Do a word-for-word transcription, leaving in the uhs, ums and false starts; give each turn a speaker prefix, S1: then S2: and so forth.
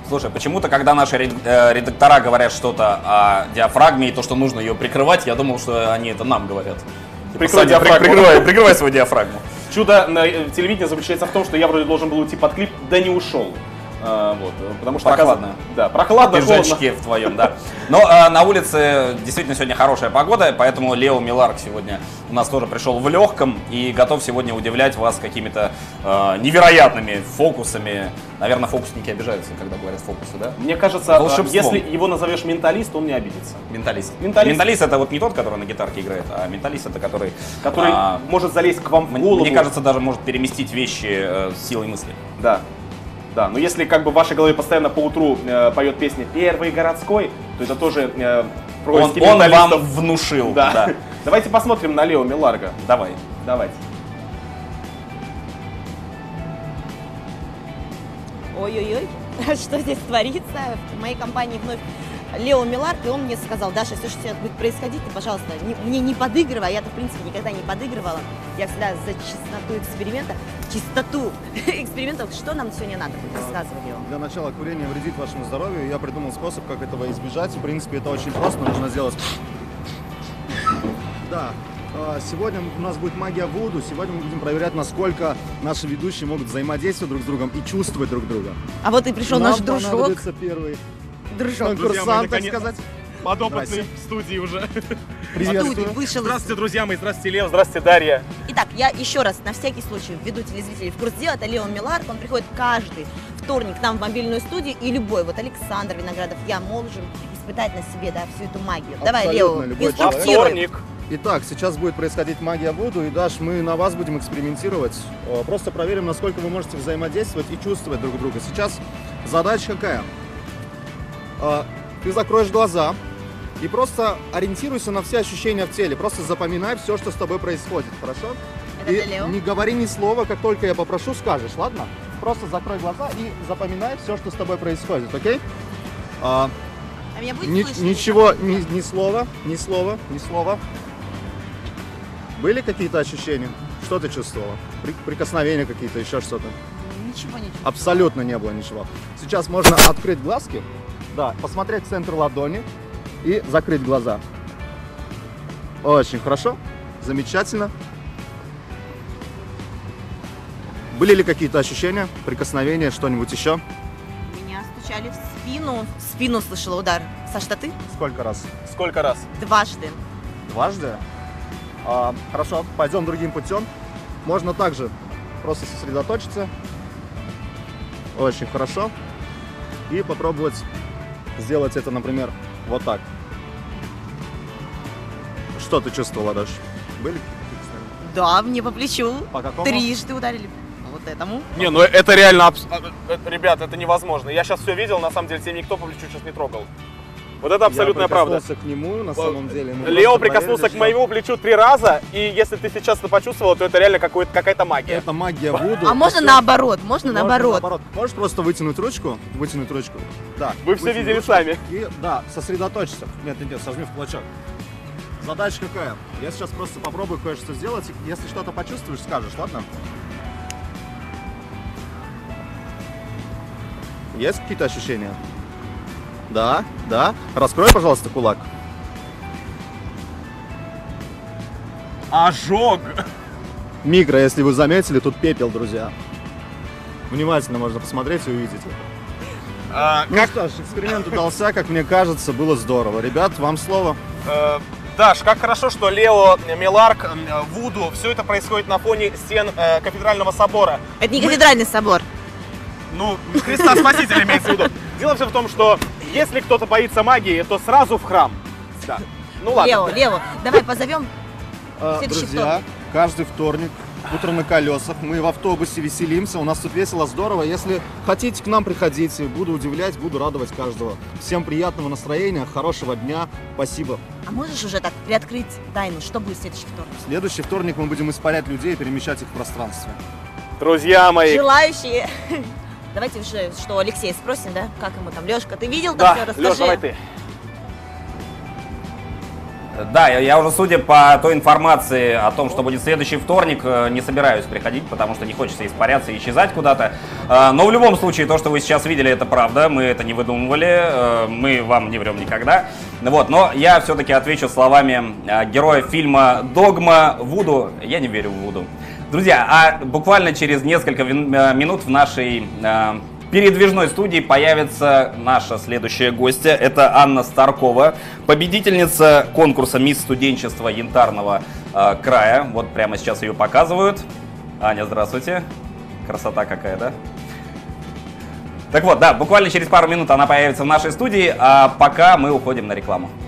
S1: Слушай, почему-то, когда наши редактора говорят что-то о диафрагме и то, что нужно ее прикрывать, я думал, что они это нам говорят.
S2: Прикрой диафрагму.
S1: Прикрывай, прикрывай свою диафрагму.
S2: Чудо на телевидении заключается в том, что я вроде должен был уйти под клип, да не ушел. А, вот, потому что
S1: прохладно.
S2: Да, прохладно,
S1: пиджачке в твоем, да. Но а, на улице действительно сегодня хорошая погода, поэтому Лео Миларк сегодня у нас тоже пришел в легком и готов сегодня удивлять вас какими-то а, невероятными фокусами. Наверное, фокусники обижаются, когда говорят фокусы, да?
S2: Мне кажется,
S1: волшебством.
S2: Если его назовешь менталист, он не обидится.
S1: Менталист.
S2: Менталист.
S1: Менталист это вот не тот, который на гитарке играет, а менталист это который...
S2: Который а, может залезть к вам в голову.
S1: Мне кажется, даже может переместить вещи э, силой мысли.
S2: Да. Да, но если как бы в вашей голове постоянно по утру э, поет песня «Первый городской», то это тоже э,
S1: он, он вам внушил.
S2: Да.
S1: Да.
S2: Давайте посмотрим на Лео Миларга.
S1: Давай.
S2: Давайте.
S3: Ой-ой-ой, что здесь творится? В моей компании вновь Лео Миларк, и он мне сказал: Даша, все, что сейчас будет происходить, ты, пожалуйста, не, мне не подыгрывай. Я-то, в принципе, никогда не подыгрывала. Я всегда за чистоту эксперимента. Чистоту экспериментов. Что нам сегодня надо? Рассказывай, Лео.
S4: Для начала, курение вредит вашему здоровью. Я придумал способ, как этого избежать. В принципе, это очень просто. Нужно сделать... Да. Сегодня у нас будет магия Вуду. Сегодня мы будем проверять, насколько наши ведущие могут взаимодействовать друг с другом и чувствовать друг друга.
S3: А вот и пришел
S4: Нам
S3: наш дружок.
S4: понадобится первый
S3: дружок.
S4: конкурсант, так сказать.
S2: Подопытный в студии уже.
S4: Приветствую.
S3: Вышел.
S2: Здравствуйте, друзья мои. Здравствуйте, Лев. Здравствуйте, Дарья.
S3: Итак, я еще раз, на всякий случай, введу телезрителей в курс дела. Это Лео Миларк. Он приходит каждый вторник к нам в мобильную студию. И любой, вот Александр Виноградов, я, можем испытать на себе, да, всю эту магию. Давай, Лео, инструктируй.
S4: Итак, сейчас будет происходить магия Вуду, и, Даш, мы на вас будем экспериментировать. Просто проверим, насколько вы можете взаимодействовать и чувствовать друг друга. Сейчас задача какая? Ты закроешь глаза и просто ориентируйся на все ощущения в теле. Просто запоминай все, что с тобой происходит, хорошо?
S3: Это
S4: и
S3: для Лео.
S4: Не говори ни слова, как только я попрошу, скажешь, ладно? Просто закрой глаза и запоминай все, что с тобой происходит, окей? А,
S3: а меня будет
S4: ни,
S3: слышно?
S4: Ничего, ни, ни слова, ни слова, ни слова. Были какие-то ощущения? Что ты чувствовала? При, прикосновения какие-то, еще что-то?
S3: Ничего не чувствовала.
S4: Абсолютно не было ничего. Сейчас можно открыть глазки, да, посмотреть в центр ладони и закрыть глаза. Очень хорошо, замечательно. Были ли какие-то ощущения, прикосновения, что-нибудь еще?
S3: Меня стучали в спину. В спину слышала удар. Саш, что ты?
S4: Сколько раз?
S2: Сколько раз?
S3: Дважды.
S4: Дважды? А, хорошо, пойдем другим путем. Можно также просто сосредоточиться. Очень хорошо. И попробовать сделать это, например, вот так. Что ты чувствовала, Даш? Были?
S3: Да, мне по плечу.
S4: По какому?
S3: Трижды ударили. Вот этому.
S2: Не, ну это реально, ребят, это невозможно. Я сейчас все видел, на самом деле, тебя никто по плечу сейчас не трогал. Вот это абсолютная правда.
S4: Я прикоснулся к нему, на самом деле.
S2: Лео прикоснулся к моему плечу три раза, и если ты сейчас это почувствовал, то это реально какая-то магия.
S4: Это магия Вуду.
S3: А можно наоборот, можно наоборот.
S4: Можешь просто вытянуть ручку, вытянуть ручку. Да.
S2: Вы все видели сами.
S4: И, да, сосредоточься. Нет, нет, нет, сожми в кулачок. Задача какая? Я сейчас просто попробую кое-что сделать. Если что-то почувствуешь, скажешь, ладно? Есть какие-то ощущения? Да, да. Раскрой, пожалуйста, кулак.
S2: Ожог!
S4: Микро, если вы заметили, тут пепел, друзья. Внимательно можно посмотреть и увидеть это. А, ну как... что ж, эксперимент удался, как мне кажется, было здорово. Ребят, вам слово.
S2: Э, Даш, как хорошо, что Лео Миларк, Вуду, все это происходит на фоне стен э, кафедрального собора.
S3: Это не
S2: Мы...
S3: кафедральный собор.
S2: Ну, Христа Спасителя имеется в виду. Дело все в том, что если кто-то боится магии, то сразу в храм. Да. Ну ладно.
S3: Лео, Лео, давай позовем
S4: а,
S3: следующий
S4: друзья,
S3: вторник.
S4: Каждый вторник, утро на колесах, мы в автобусе веселимся, у нас тут весело, здорово. Если хотите к нам, приходите, буду удивлять, буду радовать каждого. Всем приятного настроения, хорошего дня, спасибо.
S3: А можешь уже так приоткрыть тайну, что будет в следующий вторник?
S4: Следующий вторник мы будем испарять людей и перемещать их в пространстве.
S2: Друзья мои.
S3: Желающие. Давайте уже, что Алексей спросим, да? Как ему там? Лешка, ты видел?
S2: Да,
S3: все? Расскажи.
S2: Леш, давай ты.
S1: Да, я, я уже, судя по той информации о том, что будет следующий вторник, не собираюсь приходить, потому что не хочется испаряться и исчезать куда-то. Но в любом случае, то, что вы сейчас видели, это правда, мы это не выдумывали, мы вам не врем никогда. Вот, но я все-таки отвечу словами героя фильма «Догма». Вуду, я не верю в Вуду. Друзья, а буквально через несколько минут в нашей передвижной студии появится наша следующая гостья. Это Анна Старкова, победительница конкурса «Мисс студенчества Янтарного э, края». Вот прямо сейчас ее показывают. Аня, здравствуйте. Красота какая, да? Так вот, да, буквально через пару минут она появится в нашей студии, а пока мы уходим на рекламу.